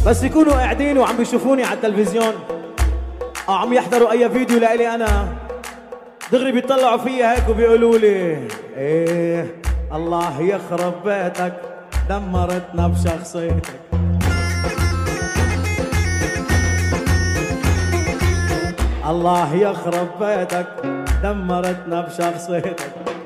بس يكونوا قاعدين وعم بيشوفوني على التلفزيون او عم يحضروا اي فيديو لإلي انا، دغري بيطلعوا فيا هيك وبيقولوا لي ايه الله يخرب بيتك دمرتنا بشخصيتك. الله يخرب بيتك دمرتنا بشخصيتك.